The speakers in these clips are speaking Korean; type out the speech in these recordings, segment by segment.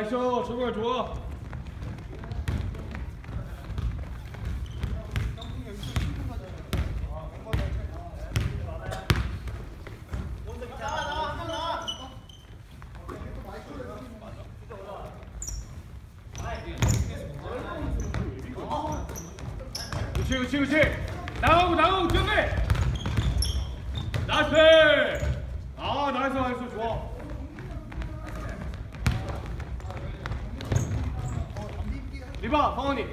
나이스. 정말 좋아. 그렇지. 나가고 정해. 나이스. 아, 나이스. 좋아. 리바, 성원이.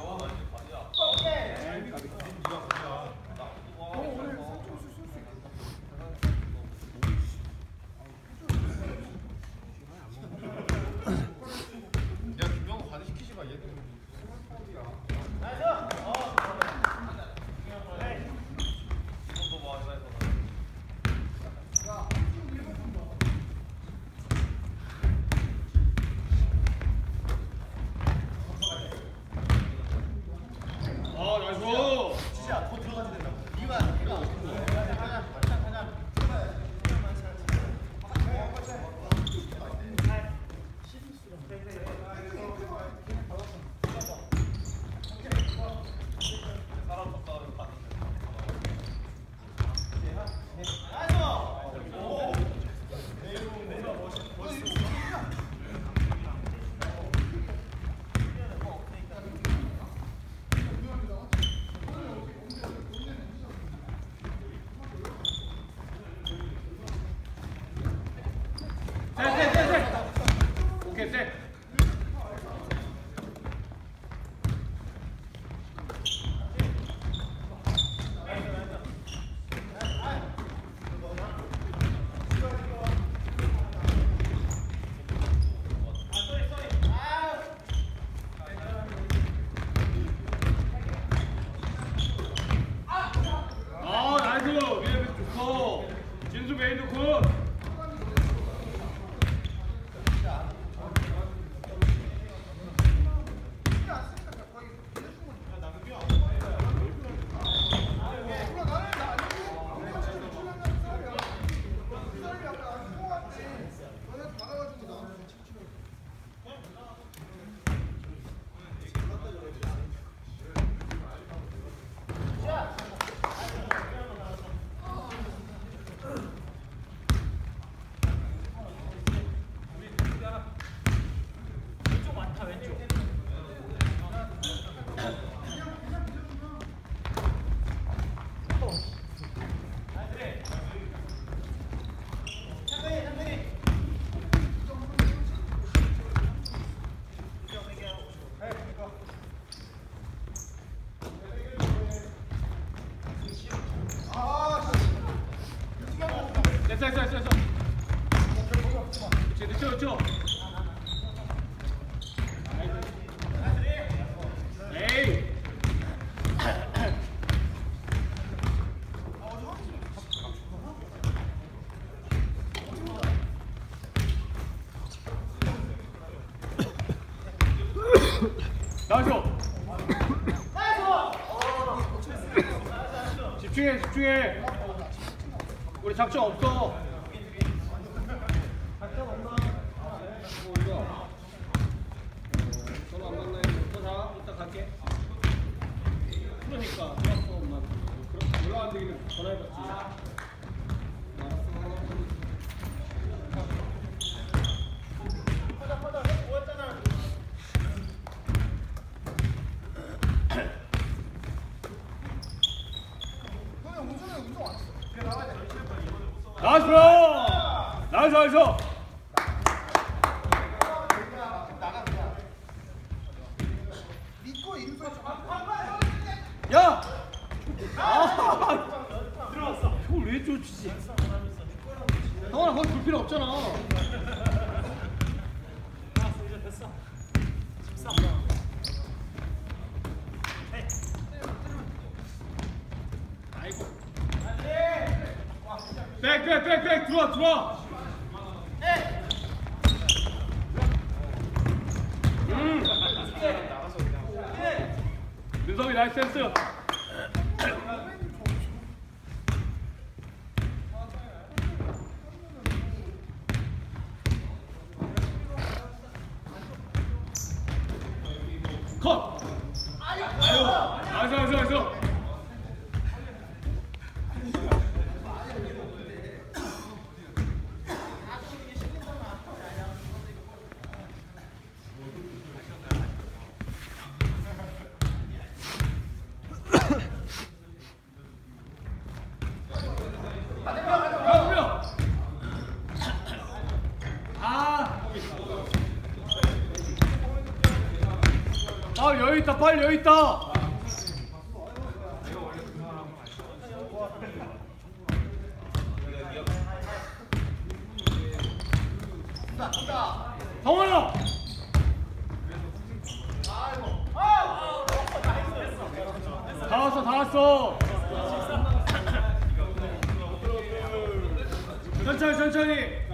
오케이, 셋. 나이스. 위에 좋고. 진수 메인도 굿. 됐어. 그렇죠. 에이. 나와줘. 집중해. 우리 작전 없어. 작전 없나? 전화 안 받나? 자, 이따 갈게. 그러니까 엄마. 그럼 연락 안 되기는 전화해봤지. 나이스. 야! 들어왔어. 저걸 왜 쫓지? 형아, 거기 볼 필요 없잖아. 됐어. 아이고. 백 들어와. 민섭이 나이스 센스. 나이스. 빨리 여기 있다. 성원아. 다 왔어. 천천히.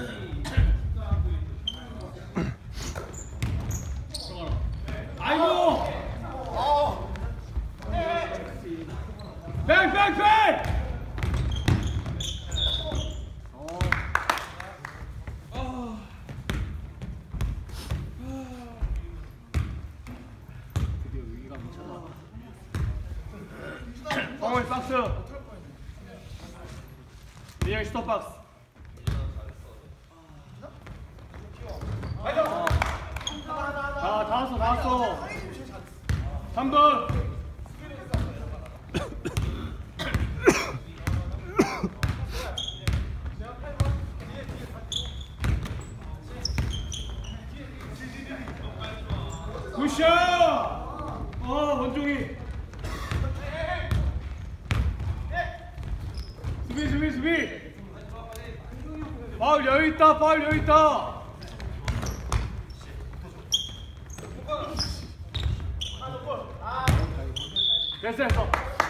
아이고. 백. 드디어 위기감이 찾아왔다. 성원이 박스. 리얼 스톱 박스. 다 왔어. 3번. 굿샷! 원종이. 수비. 파울 여유 있다. 됐어.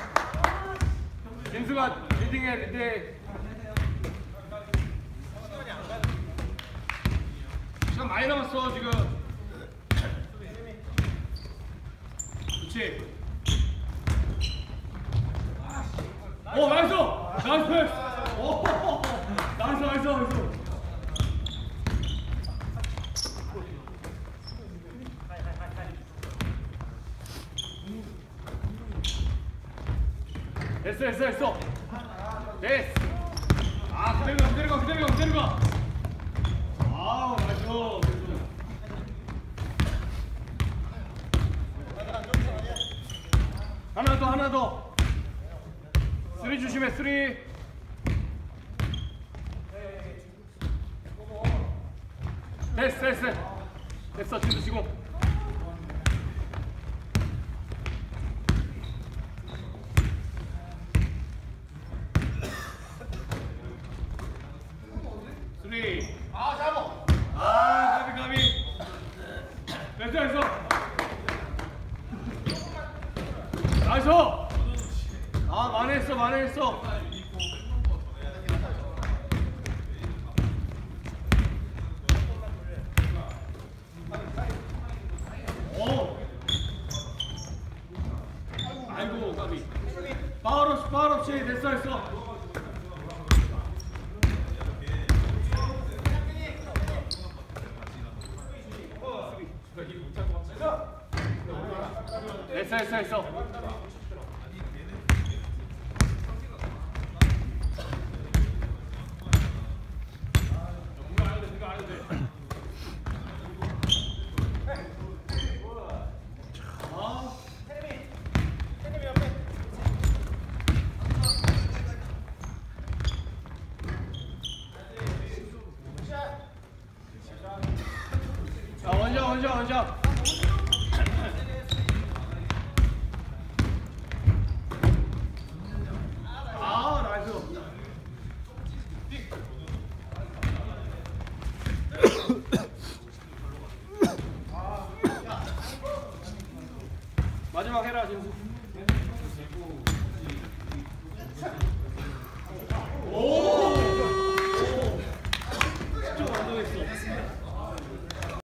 진수가 리딩해. 시간 많이 남았어 지금. 그렇지. 오 나이스 패스. 오 나이스. 됐어. 그대로 가. 아우 나이스. 하나 더. 3 조심해. 3. 됐어. 진수 지금. 가비. 됐어. 나이스. 만회했어. 오. 아이고 가비. 파울 없이 됐어. 됐어. 원샷. 나이스. 마지막 해라 진수.